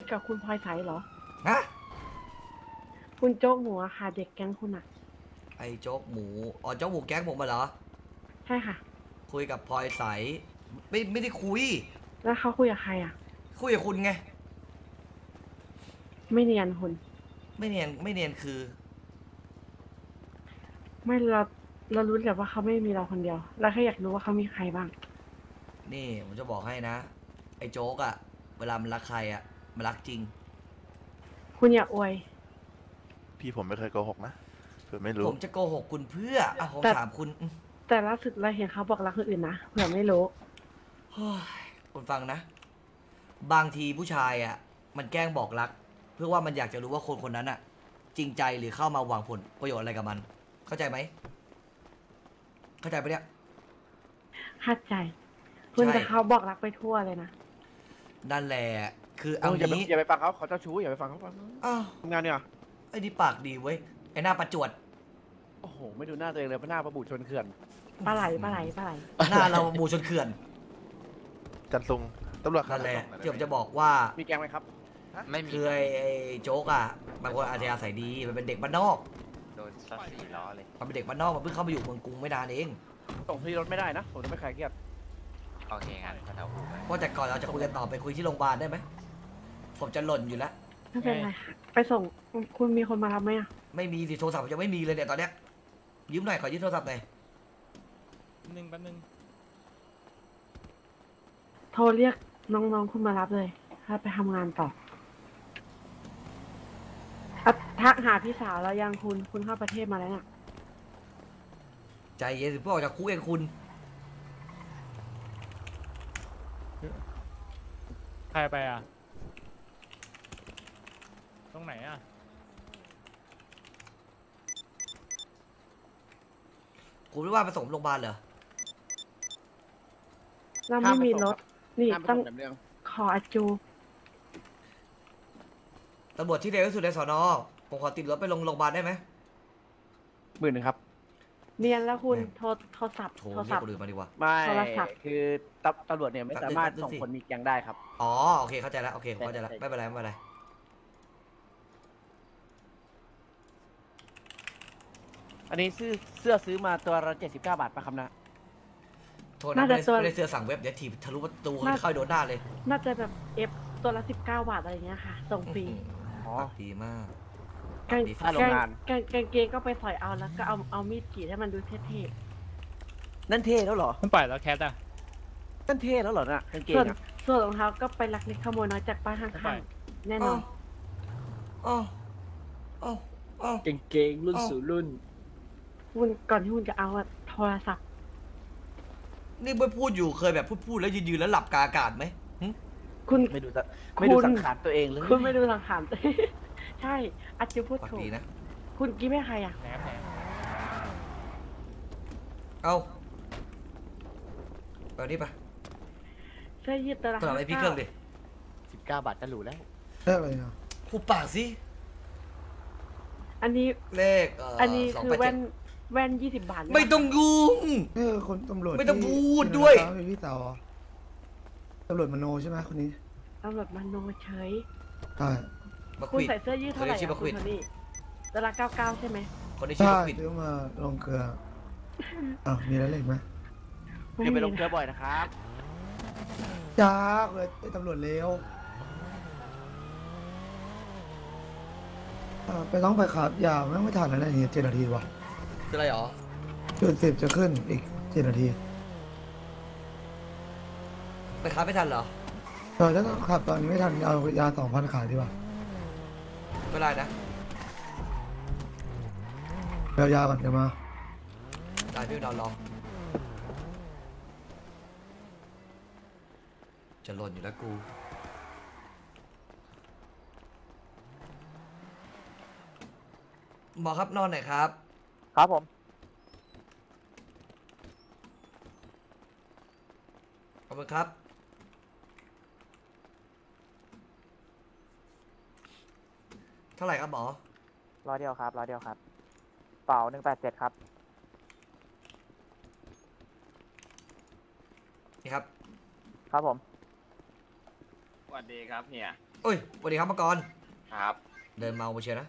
กับคุณพลอยใสเหรอฮะคุณโจ๊กหมูอะค่ะเด็กแก๊งคุณอะไอ้โจ๊กหมูอ๋อโจ๊กหมูแก๊งผมมาเหรอใช่ค่ะคุยกับพลอยใสไม่ได้คุยแล้วเขาคุยกับใครอะคุยกับคุณไงไม่เนียนคุณไม่เนียนคือไม่เรารู้แต่ว่าเขาไม่มีเราคนเดียวเราแค่อยากรู้ว่าเขามีใครบ้างนี่ผมจะบอกให้นะไอ้โจ๊กอะเวลามันรักใครอะมันรักจริงคุณอย่าอวยพี่ผมไม่เคยโกหกนะเผื่อไม่รู้ผมจะโกหกคุณเพื่ออ่ะผมถามคุณแต่ล่าสุดเราเห็นเขาบอกรักคนอื่นนะเผื่อไม่รู้คุณฟังนะบางทีผู้ชายอะมันแกล้งบอกรักเพื่อว่ามันอยากจะรู้ว่าคนคนนั้นอะจริงใจหรือเข้ามาหวังผลประโยชน์อะไรกับมันเข้าใจไหมเข้าใจปะเนี่ยเข้าใจคุณแต่เขาบอกรักไปทั่วเลยนะนั่นแหละคือเอางี้อย่าไปฟังเขาเจ้าชู้อย่าไปฟังเขาทำงานเนี่ยไอ้นี่ปากดีเว้ยไอ้หน้าประจวดโอ้โหไม่ดูหน้าตัวเองเลยหน้าประบุชนเขื่อนปลาไหลหน้าเราบูชนเขื่อนจันทรงตำรวจนั่นแหละที่ผมจะบอกว่ามีแกงไหมครับไม่มีคือไอ้โจ๊กอ่ะบางคนอาจจะอาศัยดีมันเป็นเด็กบ้านนอกโดนซัด4 ล้อเลยมันเป็นเด็กบ้านนอกมันเพิ่งเข้ามาอยู่เมืองกรุงไม่นานเองส่งที่รถไม่ได้นะผมจะไม่ขายเกียรติโอเคงั้นแถวอู่เพราะแต่ก่อนเราจะคุยกันต่อไปคุยที่โรงพยาบาลได้ไหมผมจะหล่นอยู่แล้วไม่เป็นไรไปส่งคุณมีคนมารับไหมอะไม่มีสิโทรศัพท์ผมยังไม่มีเลยเนี่ยตอนเนี้ยยืมหน่อยขอยืมโทรศัพท์หน่อยแป๊บนึงโทรเรียกน้องๆคุณมารับเลยถ้าไปทำงานต่อทักหาพี่สาวแล้วยังคุณเข้าประเทศมาแล้วเนี่ยใจเย็นสิพวกออกจากคุกเองคุณใครไปอ่ะตรงไหนอ่ะคุณไม่ว่าไปส่งโรงพยาบาลเหรอเราไม่มีรถนี่ต้องขออาจูตำรวจที่เร็วที่สุดในสน.ผมขอติดรถไปโรงพยาบาลได้ไหม 10,000ครับเนียนแล้วคุณโทรศัพท์โทรเรียกคนอื่นมาดีกว่าไม่คือตำรวจเนี่ยไม่สามารถส่งคนมีแกงได้ครับอ๋อโอเคเข้าใจแล้วโอเคเข้าใจแล้วไม่เป็นไรไม่เป็นไรอันนี้เสื้อซื้อมาตัวละ79 บาทป่ะครับนะโทษนะไม่ได้เสื้อสั่งเว็บเดี๋ยวถีบทะลุประตูเข้าโดนหน้าเลยน่าจะแบบตัวละ19 บาทอะไรเงี้ยค่ะส่งฟรีดีมากกางเกงก็ไปสอยเอาแล้วก็เอามีดกรีดให้มันดูเท่ๆนั่นเท่แล้วเหรอมันปล่อยแล้วแคทอ่ะนั่นเท่แล้วเหรอน่ะกางเกงส่วนรองเท้าก็ไปลักเล็กขโมยน้อยจากบ้านข้างๆแน่นอนกางเกงรุ่นสู่รุ่นคุณก่อนที่คุณจะเอาโทรศัพท์นี่ไม่พูดอยู่เคยแบบพูดแล้วยืนแล้วหลับกาอากาศไหมคุณไม่ดูสังขารตัวเองเลยคุณไม่ดูสังขารใช่อาจจะพูดถูกนะคุณกิ๊บให้ใครอ่ะเอาแบบนี้ปะเสื้อยืดตัวละอะไรพี่เครื่องดิ 19 บาทก็หรูแล้วอะไรอ่ะผูปากสิอันนี้เลขอันนี้คือแว่น20 บาทไม่ต้องยุ่งคนตำรวจไม่ต้องพูดด้วยพี่สาวตำรวจมโนใช่ไหมคนนี้ตำรวจมโนเฉยใช่คุณใส่เสื้อยืดเท่าไหร่คุณคนนี้ตัวละ99ใช่ไหมคนนี้ชื่อปิดซื้อมาลงเกลือมีอะไรอีกไหมอย่าไปลงเกลือบ่อยนะครับจ้าเลยตำรวจเลวไปต้องไปขับยาวไม่ทันแล้วเนี่ย7 นาทีวะคืออะไรหรอ 10จะขึ้นอีก7 นาทีไปขับไม่ทันเหรอถ้าต้องขับตอนนี้ไม่ทันเอายา2,000ขายดีกว่าไม่ได้นะเอายาก่อนจะมาได้พี่ดาวลองจะหล่นอยู่แล้วกูหมอครับนอนหน่อยครับครับผมขอบคุณครับเท่าไหร่ครับหมอ 100 เดียวครับเป่า187ครับนี่ครับครับผมสวัสดีครับเฮียเอ้ยสวัสดีครับมังกรครับเดินเมาไปเชียวนะ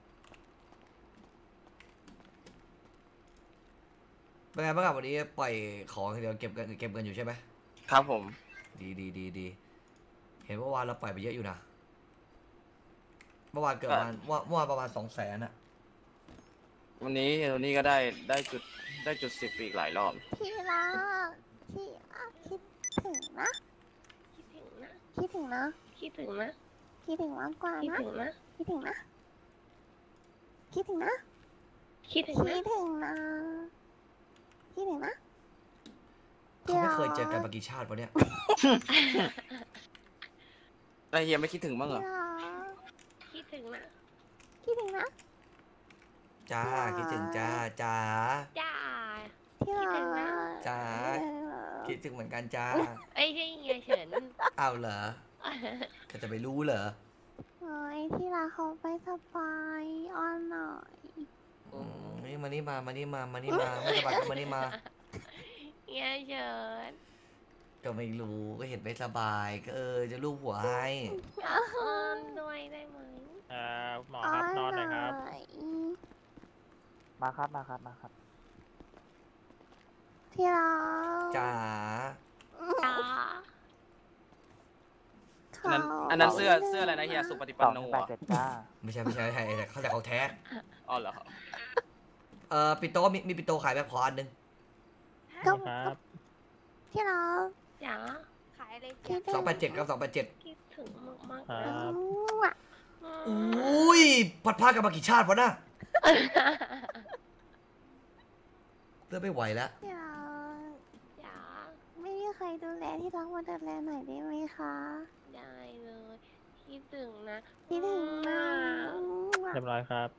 เป็นไงบ้างครับวันนี้ปล่อยของเดี๋ยวเก็บกันอยู่ใช่ไหมครับผมดีเห็นเมื่อวานเราปล่อยไปเยอะอยู่นะเมื่อวานเกือบประมาณเมื่อวานประมาณ200,000อะวันนี้ก็ได้จุด10อีกหลายรอบที่รักที่รักคิดถึงนะคิดถึงนะคิดถึงนะคิดถึงนะคิดถึงมากกว่าคิดนะถึงนะคิดถึงนะ คิดถึงนะคิดถึงคินะดถึงนะคิดถึงนะเขาไม่เคยเจอกันมากี่ชาติวะเนี่ยแล้วเฮียไม่คิดถึงบ้างเหรที่อรักคิดถึงนะคิดถึงนะจ้าคิดถึงจ้าจ้าที่รัคิดถึงนะกจ้าคิดถึงเหมือนกันจ้าไอ้ยใช่เฮียเฉินเอาเหรอก็จะไปรู้เหรอโอ้ยที่รักเขาไปสบายอ้อนหน่อยนี่มานี่มาไม่สบายก็มานี่มาเฮียเฉินก็ไม่รู้ก็เห็นไม่สบายก็จะลูบหัวให้อ้อนด้วยได้ไหมหมอครับนอนหน่อยครับมาครับที่รักจ้าจ้าอันนั้นเสื้ออะไรนะเฮียสุปฏิปันโนเหรอไม่ใช่เขาแต่เขาแท้อ๋อเหรอปิโต้มีปิโต้ขายแบบขออันนึงก็ครับที่รักจ้าขายอะไรคิดถึง 287ครับ287 คิดถึงมากคๆรัเลยบอุ้ยพัดพากันมากี่ชาติวะน่ะเริ่มไม่ไหวแล้วที่รักจ้าไม่มีใครดูแลที่รักมาดูแลหน่อยได้ไหมคะได้เลยคิดถึงนะคิดถึงนะเรียบร้อยครับ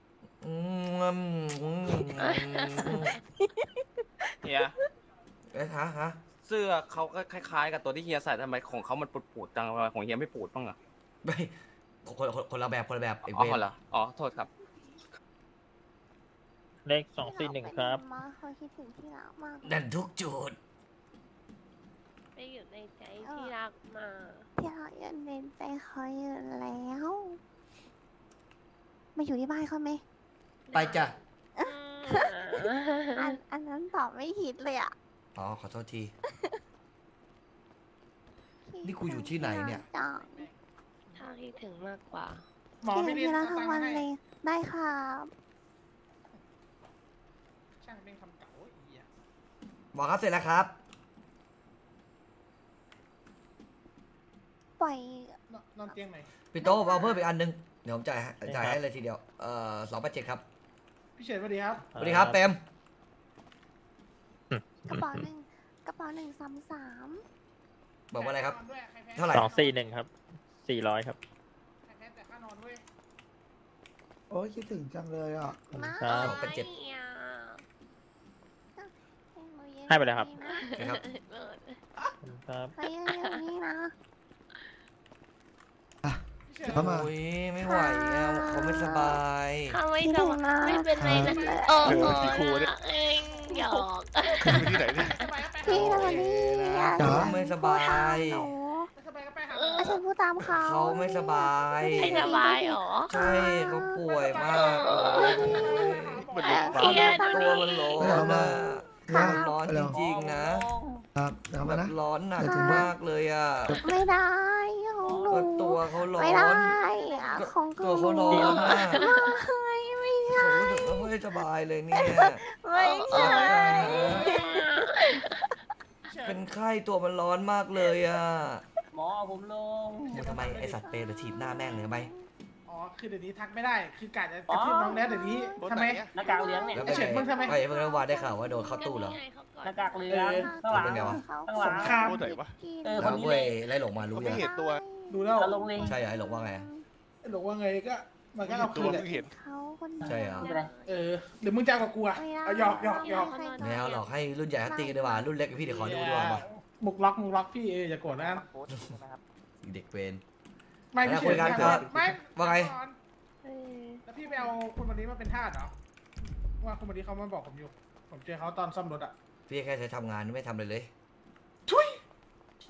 เฮียเอ๊ะฮะเสื้อเขาก็คล้ายๆกับตัวที่เฮียใส่ทำไมของเขามันปูดๆจังทำไมของเฮียไม่ปูดบ้างอะไม่คนละแบบไอ้อ๋เวอรเหรออ๋อโทษครับเลข241ครับมาเขาคิดถึงที่รักมากนั่นทุกจุดไปอยู่ในใจที่รักมาที่รักยันเดินใจเขาอยู่แล้วมาอยู่ที่บ้านเขาไหมไปจ้ะอันนั้นตอบไม่ผิดเลยอ่ะอ๋อขอโทษที นี่กูอยู่ที่ไหนเนี่ยจังถ้าคิดถึงมากกว่าคิดถึงที่รักทั้งวันเลยได้ครับช่างเป็นคำเก่าอีอ่ะบอกครับเสร็จแล้วครับปล่อยนอนเตียงไหนพี่โต้เอาเพิ่มอีกอันนึงเดี๋ยวผมจ่ายให้เลยทีเดียว287ครับพี่เฉินสวัสดีครับสวัสดีครับเปมกระเป๋าหนึ่ง33 บอกว่าอะไรครับนนด้วยใคแพ้เท่าไหร่ 241ครับ400ครับใครแพ้แต่ค่านอนด้วยโอ้ยคิดถึงจังเลยอ่ะครับ 287 ให้ไปเลยครับนะครับครับเขายังอยู่นี่นะพี่เฉินเข้ามาโอ้ยไม่ไหวอ่ะเขาไม่สบายเขาไม่คิดสถึบาง ยนะไม่เป็นไรนะโอ้โหเองหยอกที่ไหนเนี่ยพี่ทำไมนี่เขาไม่สบายหนูสบายก็ไปหาอาฉันพูดตามเขาเขาไม่สบายไม่สบายเหรอใช่เขาป่วยมากเลยเครียดตัวมันร้อนอ่ะมันร้อนจริงๆนะครับเดี๋ยวแบมาบนะร้อนหนักมากเลยอ่ะไม่ได้ของหนูก็ตัวเขาร้อไม่ได้นของตัวเขาร้อนมากไม่ผมรู้สึกว่าไม่สบายเลยเนี่ยไม่ใช่เป็นไข้ตัวมันร้อนมากเลยอ่ะหมอผมลงมึงทำไมไอสัตว์เปรย์เดี๋ยวถีบหน้าแม่งเลยไหมอ๋อคือเดี๋ยวนี้ทักไม่ได้คือกะจะกระทืบน้องแล้วเดี๋ยวนี้ทำไมหน้ากากเหลืองเนี่ยแล้วเป็นเฉินมึงทำไมไอ้เมื่อวานได้ข่าวว่าโดนเข้าตู้เหรอหน้ากากเหลืองข้างหลังเป็นไงวะข้างหลังสงครามเออแล้วเว้ยไล่หลงมารู้ยังดูแล้วเราลงเลยใช่เหรอไอ้หลงว่าไงอะหลงว่าไงก็มันก็เอาคืนแหละเขาคนใช่เหรอไม่เป็นไรหรือมึงจะเอากับกูอะเอาหยอกไม่เอาหรอกให้รุ่นใหญ่เขาตีกันดีกว่ารุ่นเล็กกับพี่เดี๋ยวขอดูดีกว่ามามุกล็อกพี่อย่าโกรธนะเด็กเวรไม่พี่คุเฉิยนกันครับไม่ว่าไงแล้วพี่ไปเอาคนวันนี้มาเป็นทาสเหรอว่าคนวันนี้เขามาบอกผมอยู่ผมเจอเขาตอนซ่อมรถอะพี่แค่ใช้ทำงานไม่ทำเลยเลยผี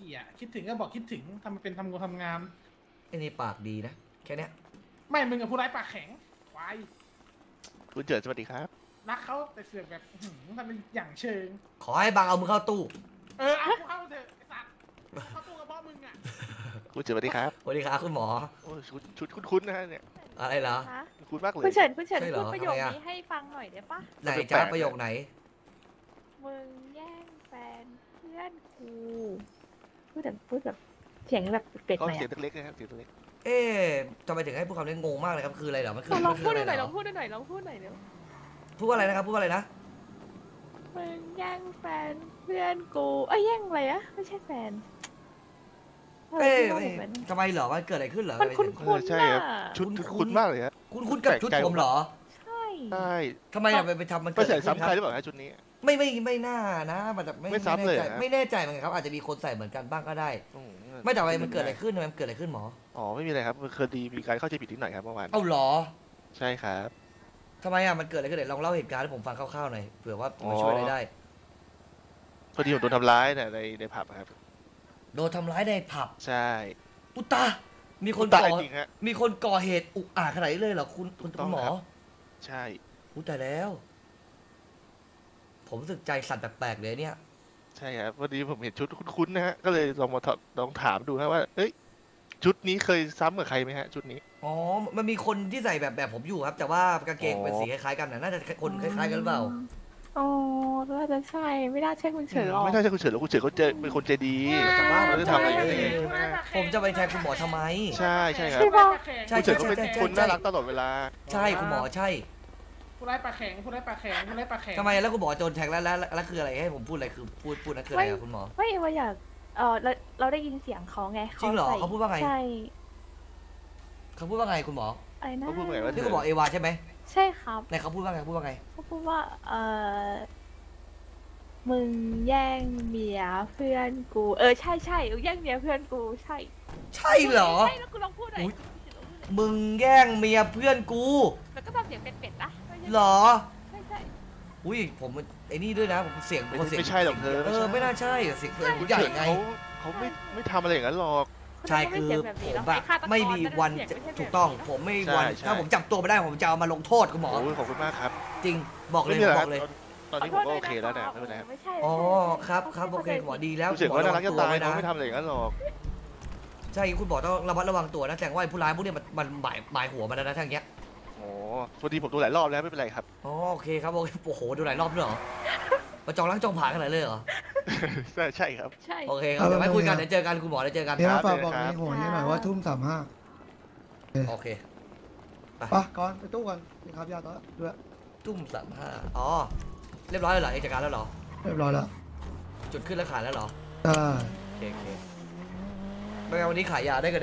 ขี่อ่ะคิดถึงก็บอกคิดถึงทำเป็นทำงานไอ้นี่ปากดีนะแค่เนี้ยไม่มึงกับผู้ร้ายปากแข็งควายคุณเจิดสวัสดีครับรักเขาแต่เสือกแบบทำเป็นอย่างเชิงขอให้บังเอามือเข้าตู้เอากูเข้าเถอะไอ้สัตว์เข้าตู้กับพ่อมึงอ่ะคุณเจิดสวัสดีครับสวัสดีครับคุณหมอโอ้ชุดคุ้นๆนะฮะเนี่ยอะไรเหรอคุ้นมากเลยคุณเฉินคุณเฉินใช่เหรอพูดประโยคทำไมอะนี้ให้ฟังหน่อยได้ปะไหนจ้าประโยคไหนมึงแย่งแฟนเพื่อนกูพูดแบบเสียงแบบเป็ดก็หน่อยเสียงอะเล็กๆนะครับเสียงเล็กเอ๊ะทำไมถึงให้พูดคำนี้งงมากเลยครับคืออะไรเหรอมันคือลองมันคืพูอดอะไรหน่อยเหรลอองพูดหน่อยลองพูดหน่อยเร็วพูดว่าอะไรนะครับพูดว่าอะไรนะมึงแย่งแฟนเพื่อนกูเอ้ยแย่งอะไรอะไม่ใช่แฟนอะไรเอ๊ะที่ว่าแบบนั้นทำไมเหรอมันเกิดอะไรขึ้นเหรอมันคุ้นๆใช่ครับ ชุดคุ้นมากเลยฮะคุ้นกับชุดผมเหรอใช่ใช่ทำไมอะไปทำมันก็เกิดใส่อะไรขึ้นซ้ำคใครรับหรือเปล่าฮะชุดนี้ไม่น่านะมันจะไม่ซ้ำเลยเหรอไม่แน่ใจเหมือนกันครับอาจจะมีคนใส่เหมือนกันบ้างก็ได้อืมไม่แต่ว่ามันเกิดอะไรขึ้นทำไมมันเกิดอะไรขึ้นหมออ๋อไม่มีอะไรครับมันเคยดีมีการเข้าใจผิดนิดหน่อยครับเมื่อวานเอ้าเหรอใช่ครับทำไมอะมันเกิดอะไรขึ้นเดี๋ยวลองเล่าเหตุการณ์ให้ผมฟังคร่าวๆหน่อยเผื่อว่ามันช่วยอะไรได้พอดีผมโดนทำร้ายเนี่ยในผับครับโดนทำร้ายในผับใช่อุยตามีคนตายก่อจริงฮะมีคนก่อเหตุอุกอาจขนาดนี้เลยเหรอคุณหมอใช่อุ้ยแต่แล้ว ผมรู้สึกใจสั่นแปลกๆเลยเนี่ยใช่ครับพอดีผมเห็นชุดคุ้นๆนะฮะก็เลยลองถามดูนะว่าเอ้ยชุดนี้เคยซ้ำกับใครไหมฮะชุดนี้อ๋อมันมีคนที่ใส่แบบผมอยู่ครับ แต่ว่ากางเกงเป็นสีคล้ายๆกันนะน่าจะคนคล้ายๆกันหรือเปล่าอ๋อน่าจะใช่ไม่น่าใช่คุณเฉินหรอกไม่ใช่คุณเฉินหรอกคุณเฉินเขาเป็นคนใจดีแต่ว่าเขาจะทำอะไรกันใช่เองผมจะไปแทนคุณหมอทำไมใช่ครับใช่ปะใช่คุณเฉินเขาเป็นคนน่ารักตลอดเวลาใช่คุณหมอใช่ผู้ร้ายปากแข็งผู้ร้ายปากแข็งผู้ร้ายปากแข็งทำไมแล้วคุณหมอโดนแทงแล้วคืออะไรให้ผมพูดอะไรคือพูดนั่นคืออะไรอะคุณหมอไม่ว่าอยากเราได้ยินเสียงเขาไงจริงเหรอใส่เขาพูดว่าไงใช่เขาพูดว่าไงคุณหมออะไรนะเขาพูดไงว่าที่คุณหมอเอวาใช่ไหมใช่ครับไหนเขาพูดว่าไงพูดว่าไงเขาพูดว่ามึงแย่งเมียเพื่อนกูใช่แย่งเมียเพื่อนกูใช่ใช่เหรอใช่แล้วกูลองพูดหน่อยอุ๊ย มึงแย่งเมียเพื่อนกูแล้วก็ทำเสียงเป็ดๆนะเหรอใช่อุ้ยผมไอ้นี่ด้วยนะผมเสียงคนเสียงไม่ใช่หรอกเธอไม่น่าใช่เสียงคุณผู้ใหญ่เฉินไงเขาไม่ทำอะไรอย่างนั้นหรอกใช่คือผมแบบไม่มีวันจะถูกต้อง ผมไม่มีวันใช่ถ้าผมจับตัวไม่ได้ผมจะเอามาลงโทษคุณหมอโอ้ยขอบคุณมากครับจริงบอกเลยไม่มีอะไรบคอรับกเลยตอนนี้ผมก็โอเคแล้วนะไม่เป็นไรครับไม่ใช่อ๋อครับโอเคคุณหมอดีแล้วคุณเฉินคุณหมเขาอระน่าวัรังกจะตัวตายไว้เขานะไม่ทำอะไรอย่างนั้นหรอกใช่คุณหมอต้องระมัดระวังตัวนะแต่ว่าผู้ร้ายพวกนี้มันหมายหัวมันนะทั้งเนี้ยโอ้พอดีผมดูหลายรอบแล้วไม่เป็นไรครับอ๋อโอเคครับโอเคโอ้โหดูหลายรอบด้วยเหรอมาจองล้างจองผ่านขนาดเลยเหรอใช่ครับใช่โอเคครับเดี๋ยวไว้คุยกันเดี๋ยวเจอกันคุณหมอเดี๋ยวเจอกันเดี๋ยวครับฝากบอกครัในบหัวนี้หน่อยว่าทุ่ม35 โอเคปะก่อนไปตู้ก่อนนี่ครับยาต่อด้วยตุ้ม35อ๋อเรียบร้อยแล้วเหรอเอกจัดการแล้วเหรอเรียบร้อยแล้วจุดขึ้นแล้วขายแล้วเหรอได้โอเคไม่งั้นวันนี้ขายยาได้กัน